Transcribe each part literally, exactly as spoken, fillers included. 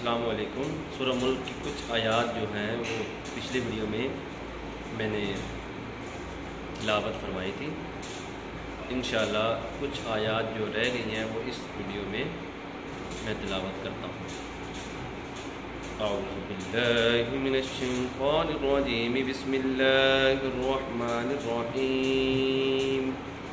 अस्सलाम वालेकुम। सूरह मुल्क की कुछ आयात जो हैं वो पिछले वीडियो में मैंने तिलावत फरमाई थी। इंशाअल्लाह कुछ आयात जो रह गई हैं वो इस वीडियो में मैं तिलावत करता हूँ। अऊज़ु बिल्लाहि मिनश्शैतानिर रजीम, बिस्मिल्लाहिर रहमानिर रहीम।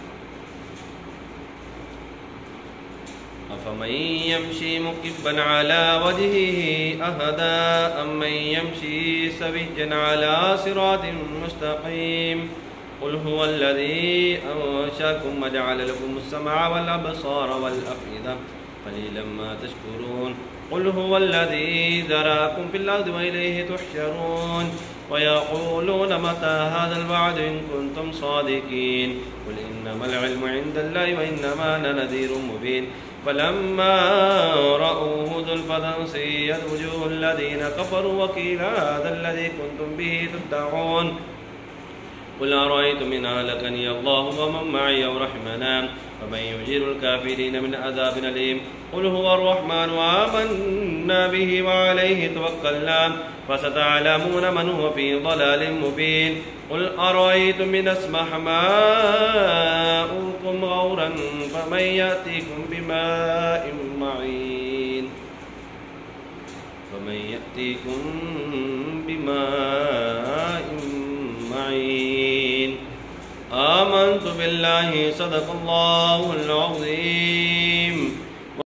अफ़मन यमशी मुकिब्बन अला वजहिही अहदा अम्मन यमशी सविय्यन अला सिरातिन मुस्तक़ीम। क़ुल हुवल्लज़ी अंशअकुम वजअल लकुमुस समअ वल अबसार वल अफ़इदा क़लीलन मा तशकुरून। क़ुल हुवल्लज़ी ज़रअकुम फ़िल अर्दि व इलैहि तुहशरून। वयक़ूलून मता हाज़ल वअदु इन कुन्तुम सादिक़ीन। क़ुल इन्नमल इल्मु इन्दल्लाहि व इन्नमा अना नज़ीरुम मुबीन। फलम्मा रअूहु ज़ुल्फ़तन सिय्यत वुजूहुल लज़ीना कफ़रू व क़ील हाज़ा कुन्तुम बिही तद्दऊन। क़ुल अरअय्तुम इन अहलकनी अल्लाहु व मन मअई अव रहमना फमन युजीरुल काफ़िरीन मिन अज़ाबिन अलीम। क़ुल हुवर रहमानु आमन्ना बिही व अलैहि तवक्कलना फसतअलमून मन हुव फ़ी ज़लालिन मुबीन। क़ुल अरअय्तुम इन अस्बह माउकुम गौरन फमन यअतीकुम बिमाइन मईन फमन यअतीकुम बिमाइन मईन। आमन्तु बिल्लाहि सदक़ल्लाहुल अज़ीम।